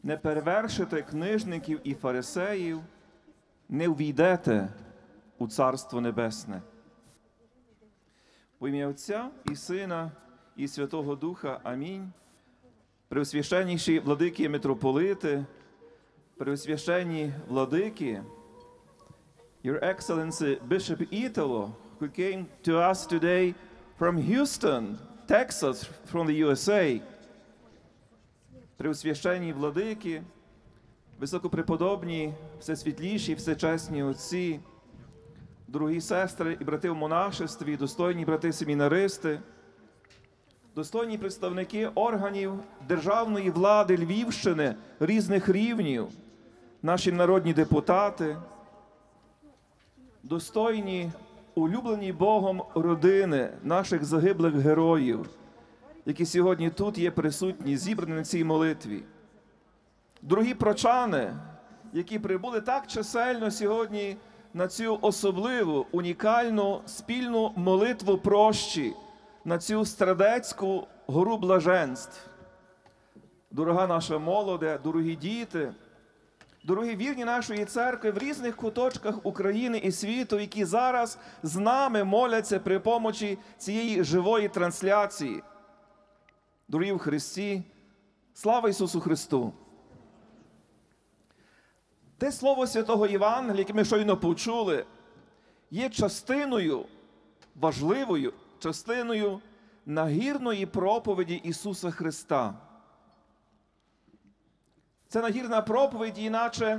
не перевершите книжників і фарисеїв, не увійдете у Царство Небесне. Во ім'я Отця і Сина і Святого Духа. Амінь. Преосвященніші владики і митрополити, преосвященні владики, Your Excellency Bishop Italo, who came to us today from Houston, Texas, from the USA, преосвященні владики, високопреподобні, всесвітліші, всечесні отці, дорогі сестри і брати в монашестві, достойні брати-семінаристи, достойні представники органів державної влади Львівщини різних рівнів, наші народні депутати, достойні, улюблені Богом родини наших загиблих героїв, які сьогодні тут є присутні, зібрані на цій молитві. Дорогі прочани, які прибули так чисельно сьогодні на цю особливу, унікальну, спільну молитву прощі, на цю Страдецьку гору блаженств. Дорога наша молоде, дорогі діти, дорогі вірні нашої церкви в різних куточках України і світу, які зараз з нами моляться при помочі цієї живої трансляції. Дорогі в Христі, слава Ісусу Христу! Те Слово Святого Євангелія, яке ми щойно почули, є частиною, важливою частиною нагірної проповіді Ісуса Христа. Це нагірна проповідь, іначе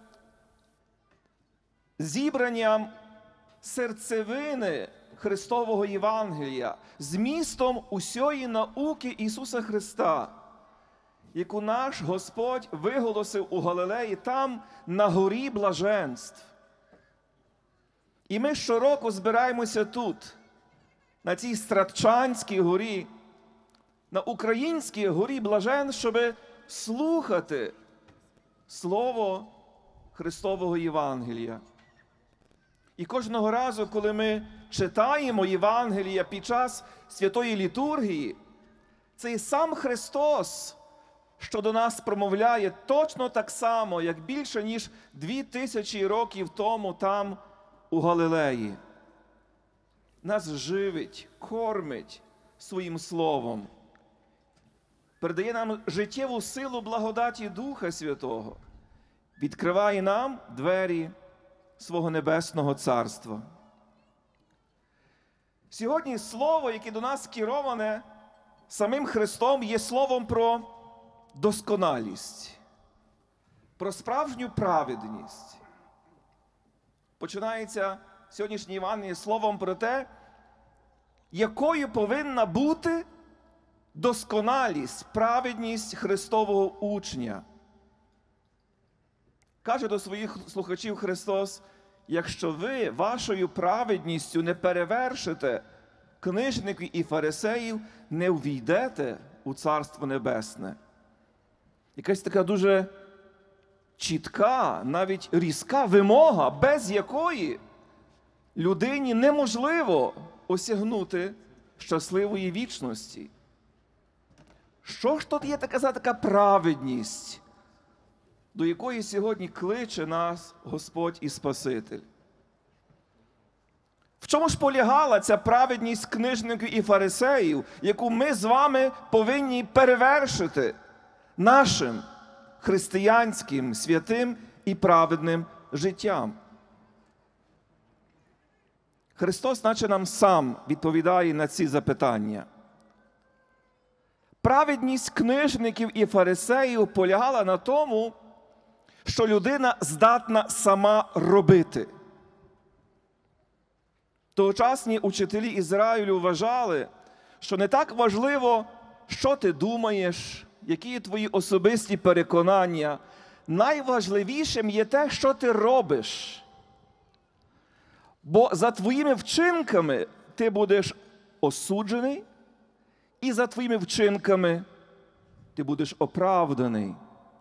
зібранням серцевини Христового Євангелія, змістом усьої науки Ісуса Христа, яку наш Господь виголосив у Галилеї там, на горі блаженств. І ми щороку збираємося тут, на цій Страдчанській горі, на Українській горі блаженств, щоб слухати Слово Христового Євангелія. І кожного разу, коли ми читаємо Євангелія під час святої літургії, цей сам Христос, що до нас промовляє точно так само, як більше, ніж 2000 років тому там, у Галилеї. Нас живить, кормить своїм словом, передає нам життєву силу благодаті Духа Святого, відкриває нам двері свого Небесного Царства. Сьогодні слово, яке до нас скероване самим Христом, є словом про досконалість, про справжню праведність. Починається сьогоднішнє Євангеліє словом про те, якою повинна бути досконалість, праведність Христового учня. Каже до своїх слухачів Христос: якщо ви вашою праведністю не перевершите книжників і фарисеїв, не увійдете у Царство Небесне. Якась така дуже чітка, навіть різка вимога, без якої людині неможливо осягнути щасливої вічності. Що ж тут є така праведність, до якої сьогодні кличе нас Господь і Спаситель? В чому ж полягала ця праведність книжників і фарисеїв, яку ми з вами повинні перевершити нашим християнським, святим і праведним життям? Христос, наче нам сам відповідає на ці запитання. Праведність книжників і фарисеїв полягала на тому, що людина здатна сама робити. Тогочасні учителі Ізраїлю вважали, що не так важливо, що ти думаєш, які є твої особисті переконання. Найважливішим є те, що ти робиш. Бо за твоїми вчинками ти будеш осуджений, і за твоїми вчинками ти будеш оправданий.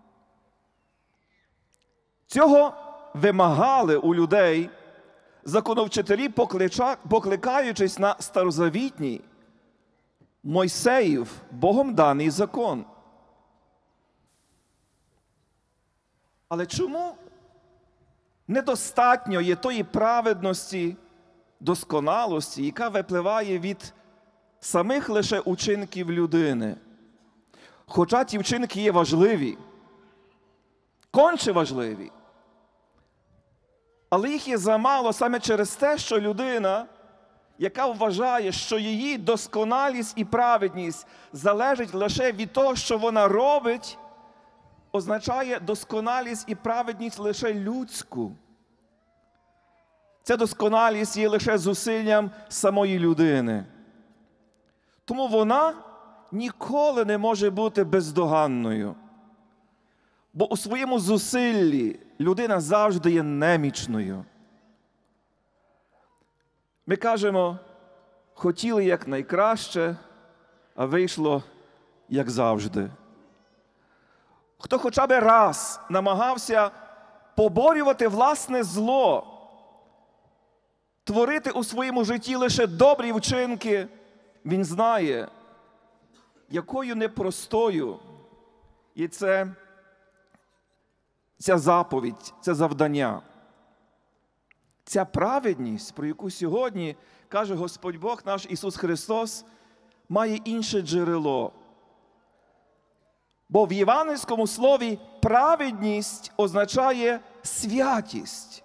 Цього вимагали у людей законовчителі, покликаючись на старозавітній Мойсеїв, Богом даний закон. Але чому недостатньо є тої праведності, досконалості, яка випливає від самих лише учинків людини? Хоча ті вчинки є важливі, конче важливі, але їх є замало саме через те, що людина, яка вважає, що її досконалість і праведність залежить лише від того, що вона робить, означає досконалість і праведність лише людську. Ця досконалість є лише зусиллям самої людини. Тому вона ніколи не може бути бездоганною. Бо у своєму зусиллі людина завжди є немічною. Ми кажемо, хотіли як найкраще, а вийшло як завжди. Хто хоча б раз намагався поборювати власне зло, творити у своєму житті лише добрі вчинки, він знає, якою непростою є ця заповідь, це завдання. Ця праведність, про яку сьогодні каже Господь Бог наш Ісус Христос, має інше джерело. Бо в євангельському слові праведність означає святість.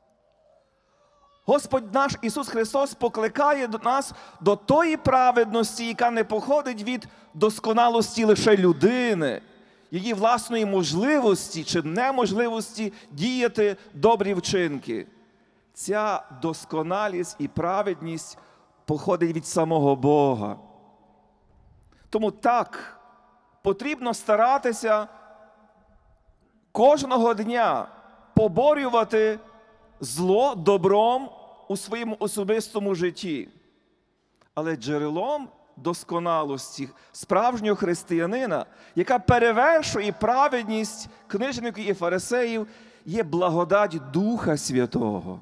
Господь наш Ісус Христос покликає нас до тої праведності, яка не походить від досконалості лише людини, її власної можливості чи неможливості діяти добрі вчинки. Ця досконалість і праведність походить від самого Бога. Тому так, потрібно старатися кожного дня поборювати зло добром у своєму особистому житті. Але джерелом досконалості справжнього християнина, яка перевершує праведність книжників і фарисеїв, є благодать Духа Святого.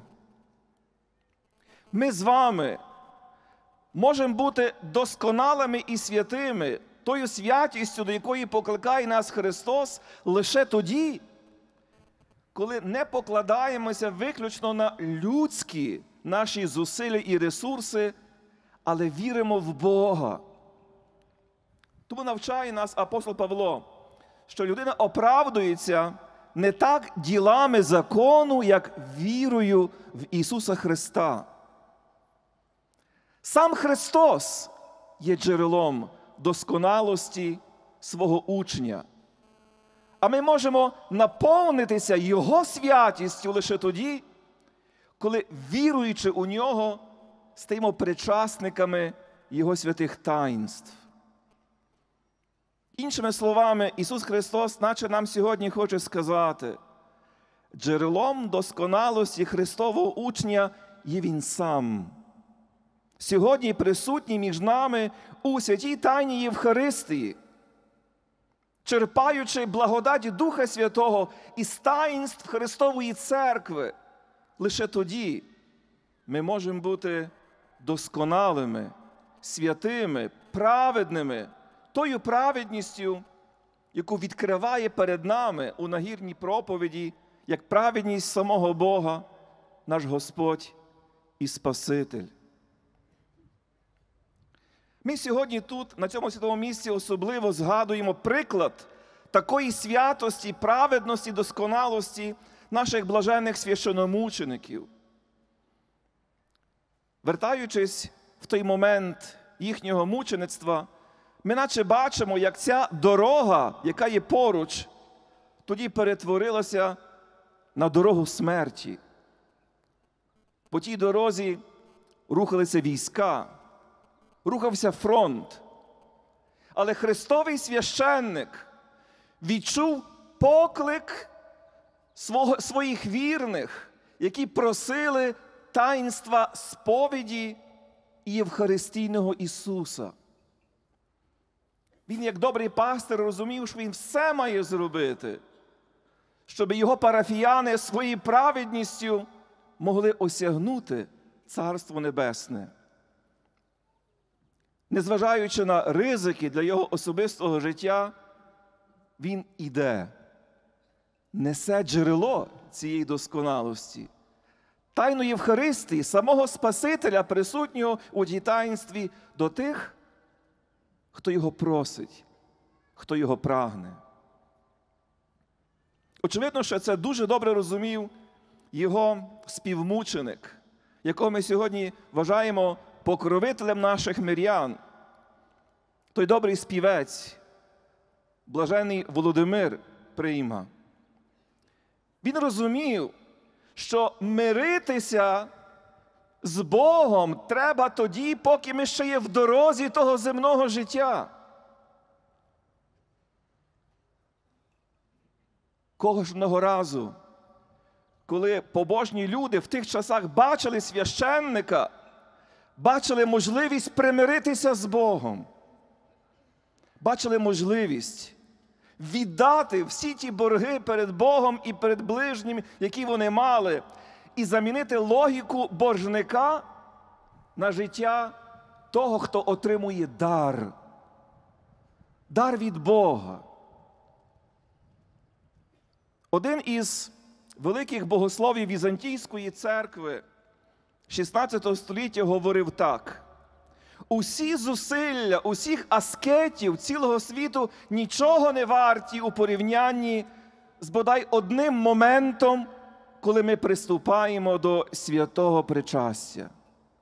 Ми з вами можемо бути досконалими і святими, тою святістю, до якої покликає нас Христос, лише тоді, коли не покладаємося виключно на людські наші зусилля і ресурси, але віримо в Бога. Тому навчає нас апостол Павло, що людина оправдується не так ділами закону, як вірою в Ісуса Христа. Сам Христос є джерелом досконалості свого учня. А ми можемо наповнитися Його святістю лише тоді, коли, віруючи у Нього, стаємо причасниками Його святих таїнств. Іншими словами, Ісус Христос, наче нам сьогодні хоче сказати, джерелом досконалості Христового учня є Він сам. Сьогодні присутній між нами у святій тайні Євхаристії, черпаючи благодать Духа Святого із таїнств Христової Церкви. Лише тоді ми можемо бути досконалими, святими, праведними, тою праведністю, яку відкриває перед нами у нагірній проповіді, як праведність самого Бога, наш Господь і Спаситель. Ми сьогодні тут, на цьому святому місці, особливо згадуємо приклад такої святості, праведності, досконалості наших блаженних священомучеників. Вертаючись в той момент їхнього мучеництва, ми наче бачимо, як ця дорога, яка є поруч, тоді перетворилася на дорогу смерті. По тій дорозі рухалися війська, рухався фронт. Але Христовий священник відчув поклик своїх вірних, які просили таїнства сповіді і Євхаристійного Ісуса. Він, як добрий пастир, розумів, що він все має зробити, щоб його парафіяни своєю праведністю могли осягнути Царство Небесне. Незважаючи на ризики для його особистого життя, він іде. несе джерело цієї досконалості. Тайну Євхаристії, самого Спасителя, присутнього у дієтаїнстві до тих, хто його просить, хто його прагне. Очевидно, що це дуже добре розумів його співмученик, якого ми сьогодні вважаємо покровителем наших мирян. Той добрий співець, блажений Володимир Прийма. Він розумів, що миритися з Богом треба тоді, поки ми ще є в дорозі того земного життя. Кожного разу, коли побожні люди в тих часах бачили священника, бачили можливість примиритися з Богом, бачили можливість віддати всі ті борги перед Богом і перед ближнім, які вони мали, і замінити логіку боржника на життя того, хто отримує дар. Дар від Бога. Один із великих богословів Візантійської церкви 16 століття говорив так: усі зусилля, усіх аскетів цілого світу нічого не варті у порівнянні з бодай одним моментом, коли ми приступаємо до святого причастя.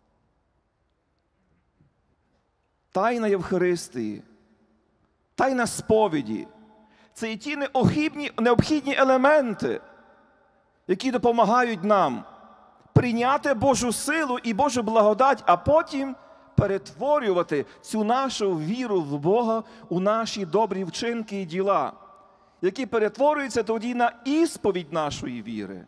Тайна Євхаристії, тайна сповіді – це і ті необхідні елементи, які допомагають нам прийняти Божу силу і Божу благодать, а потім перетворювати цю нашу віру в Бога у наші добрі вчинки і діла, які перетворюються тоді на ісповідь нашої віри.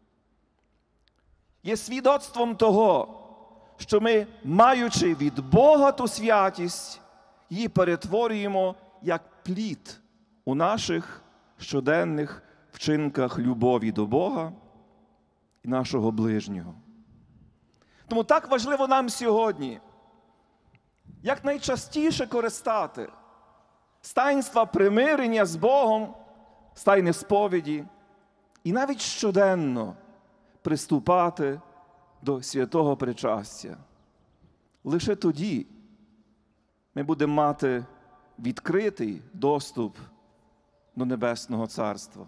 Є свідоцтвом того, що ми, маючи від Бога ту святість, її перетворюємо як плід у наших щоденних вчинках любові до Бога і нашого ближнього. Тому так важливо нам сьогодні якнайчастіше користати з таїнства примирення з Богом, з тайни сповіді, і навіть щоденно приступати до святого причастя. Лише тоді ми будемо мати відкритий доступ до Небесного Царства.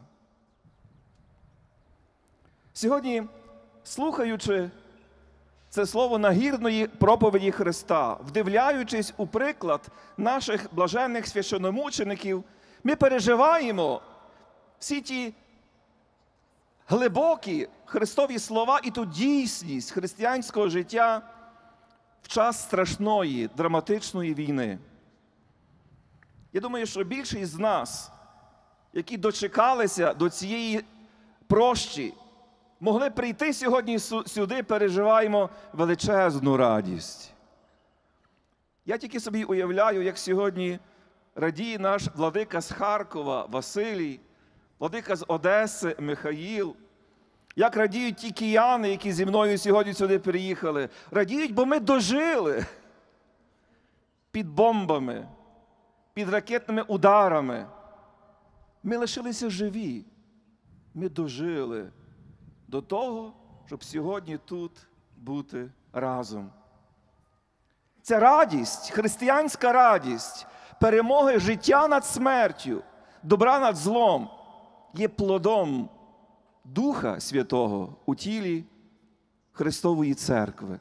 Сьогодні, слухаючи це слово нагірної проповіді Христа, вдивляючись у приклад наших блаженних священномучеників, ми переживаємо всі ті глибокі Христові слова і ту дійсність християнського життя в час страшної, драматичної війни. Я думаю, що більшість з нас, які дочекалися до цієї прощі, могли прийти сьогодні сюди, переживаємо величезну радість. Я тільки собі уявляю, як сьогодні радіє наш владика з Харкова Василій, владика з Одеси Михаїл, як радіють ті кияни, які зі мною сьогодні сюди приїхали. Радіють, бо ми дожили під бомбами, під ракетними ударами. Ми лишилися живі. Ми дожили до того, щоб сьогодні тут бути разом. Ця радість, християнська радість, перемоги життя над смертю, добра над злом, є плодом Духа Святого у тілі Христової Церкви.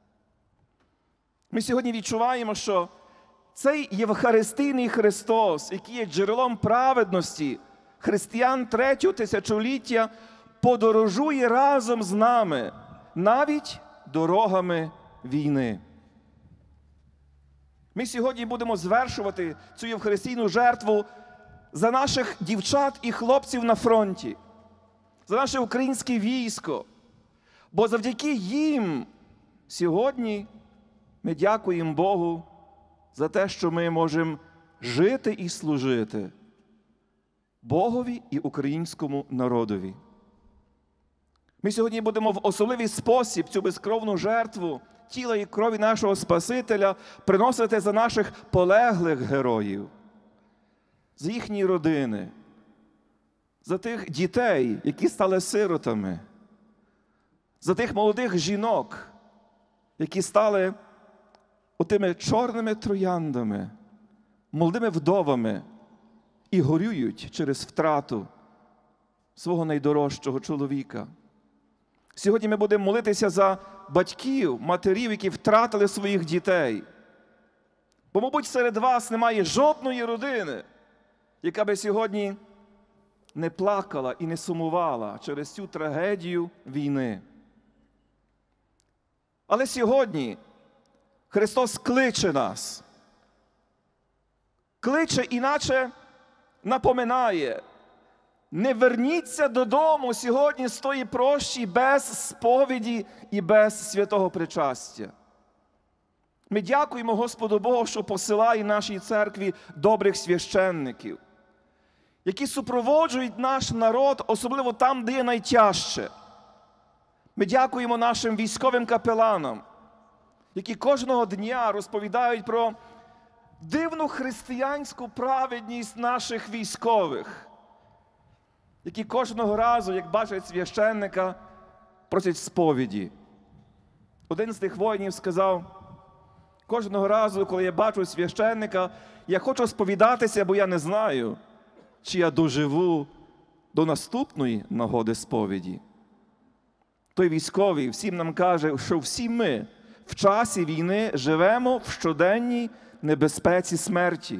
Ми сьогодні відчуваємо, що цей Євхаристійний Христос, який є джерелом праведності християн третього тисячоліття, подорожує разом з нами, навіть дорогами війни. Ми сьогодні будемо звершувати цю євхаристійну жертву за наших дівчат і хлопців на фронті, за наше українське військо, бо завдяки їм сьогодні ми дякуємо Богу за те, що ми можемо жити і служити Богові і українському народові. Ми сьогодні будемо в особливий спосіб цю безкровну жертву тіла і крові нашого Спасителя приносити за наших полеглих героїв, за їхні родини, за тих дітей, які стали сиротами, за тих молодих жінок, які стали отими чорними трояндами, молодими вдовами і горюють через втрату свого найдорожчого чоловіка. Сьогодні ми будемо молитися за батьків, матерів, які втратили своїх дітей. Бо, мабуть, серед вас немає жодної родини, яка би сьогодні не плакала і не сумувала через цю трагедію війни. Але сьогодні Христос кличе нас. Кличе, іначе напоминає: не верніться додому сьогодні з тої прощі без сповіді і без святого причастя. Ми дякуємо Господу Богу, що посилає нашій церкві добрих священників, які супроводжують наш народ, особливо там, де є найтяжче. Ми дякуємо нашим військовим капеланам, які кожного дня розповідають про дивну християнську праведність наших військових, які кожного разу, як бачать священника, просять сповіді. Один з тих воїнів сказав: кожного разу, коли я бачу священника, я хочу сповідатися, бо я не знаю, чи я доживу до наступної нагоди сповіді. Той військовий всім нам каже, що всі ми в часі війни живемо в щоденній небезпеці смерті.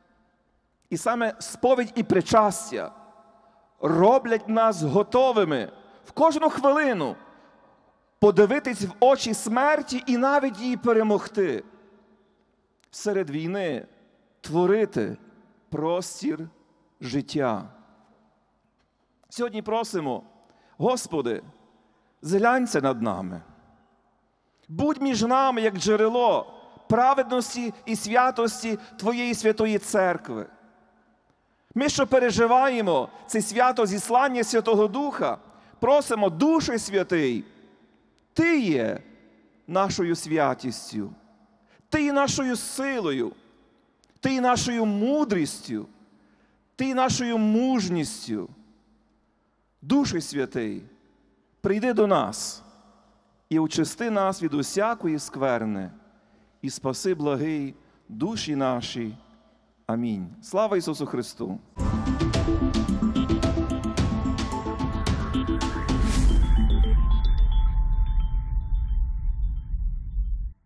І саме сповідь і причастя роблять нас готовими в кожну хвилину подивитись в очі смерті і навіть її перемогти. Серед війни творити простір життя. Сьогодні просимо: Господи, зглянься над нами. Будь між нами, як джерело праведності і святості Твоєї святої церкви. Ми, що переживаємо це свято зіслання Святого Духа, просимо: Душе Святий, Ти є нашою святістю, Ти є нашою силою, Ти є нашою мудрістю, Ти є нашою мужністю. Душе Святий, прийди до нас і очисти нас від усякої скверни, і спаси, благий, душі наші. Амінь. Слава Ісусу Христу!